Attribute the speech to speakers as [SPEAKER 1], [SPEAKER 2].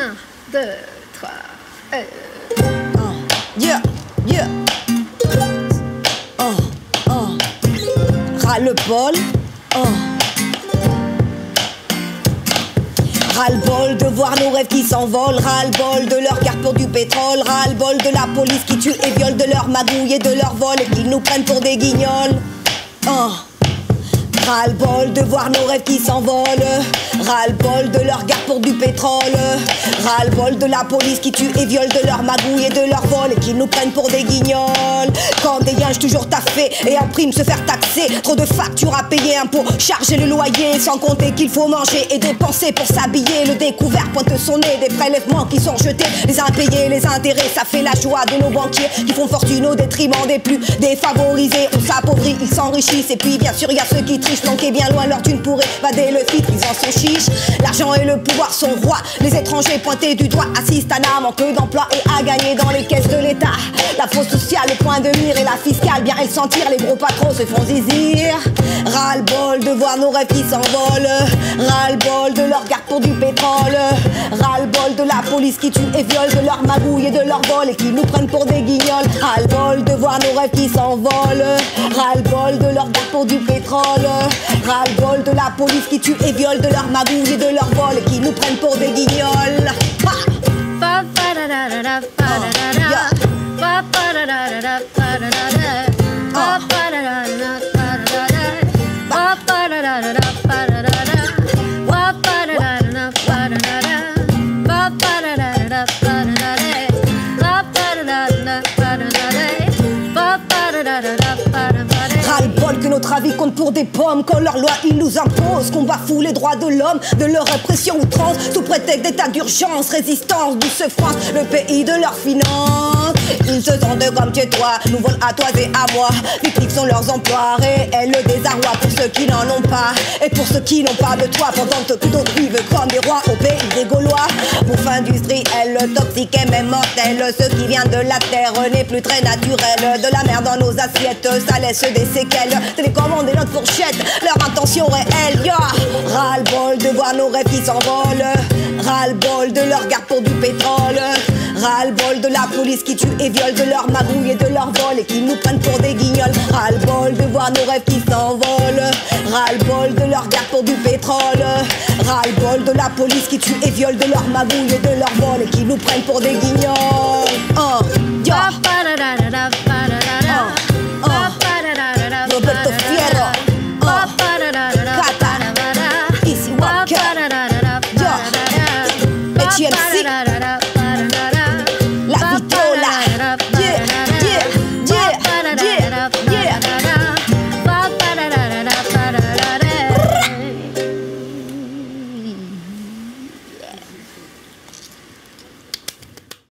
[SPEAKER 1] 1, 2, 3.
[SPEAKER 2] Yeah, yeah. Ras-le-bol. Ras-le-bol de voir nos rêves qui s'envolent. Ras-le-bol de leur guerre pour du pétrole. Ras-le-bol de la police qui tue et viole, de leur magouille et de leur vol, et qu'ils nous prennent pour des guignols. Ras-le-bol de voir nos rêves qui s'envolent. Ras-le-bol de leur guerre pour du pétrole. Ras-le-bol de la police qui tue et viole, de leur magouille et de leur vol, et qu'ils nous prennent pour des guignols. Quand des yinches toujours taffés et en prime se faire taxer. Trop de factures à payer, impôts, charger le loyer. Sans compter qu'il faut manger et dépenser pour s'habiller. Le découvert pointe son nez, des prélèvements qui sont jetés. Les impayés, les intérêts, ça fait la joie de nos banquiers qui font fortune au détriment des plus défavorisés. On s'appauvrit, ils s'enrichissent. Et puis bien sûr il y a ceux qui trichent, planqués bien loin leur thune pourrait vader le fit, ils en sont chiches. L'argent et le pouvoir sont rois. Les étrangers pointés du doigt assistent à un manque d'emploi et à gagner dans les caisses de l'État. La fausse sociale, le point de mire et la fiscale, bien elles s'en tirent, les gros patrons se font zizir. Ras-le-bol de voir nos rêves qui s'envolent. Ras-le-bol de leur garde pour du pétrole. Ras-le-bol de la police qui tue et viole, de leur magouille et de leur vol, et qui nous prennent pour des guignols. Ras-le-bol de voir nos rêves qui s'envolent. Ras-le-bol de leur garde pour du pétrole. Ras-le-bol de la police qui tue et viole, de leur magouille et de leur vol, et qui nous prennent pour des guignols. Ras-le-bol que notre avis compte pour des pommes, quand leur loi ils nous imposent qu'on bafoue les droits de l'homme, de leur répression outrance, sous prétexte d'état d'urgence, résistance, douce France, le pays de leurs finances. Ils se sentent comme chez toi, nous volent à toi et à moi, fictifs sont leurs emplois, réel le désarroi pour ceux qui n'en ont pas, et pour ceux qui n'ont pas de toi, pendant que d'autres vivent comme des rois au pays des Gaulois. Bouffe industrielle, toxique et même mortelle, ce qui vient de la terre n'est plus très naturel, de la mer dans nos assiettes, ça laisse des séquelles, télécommander notre fourchette, leur intention réelle, yeah. Ras-le-bol de voir nos rêves qui s'envolent. Ras-le-bol de leur garde pour du pétrole. Ras-le-bol de la police qui tue et viole, de leur magouille et de leur vol, et qui nous prennent pour des guignols. Ras-le-bol de voir nos rêves qui s'envolent. Ras-le-bol de leur garde pour du pétrole. Ras-le-bol de la police qui tue et viole, de leur magouille et de leur vol, et qui nous prennent pour des guignols. Yeah. Roberto Fierro, Kata, Easy Walker, Etienne C.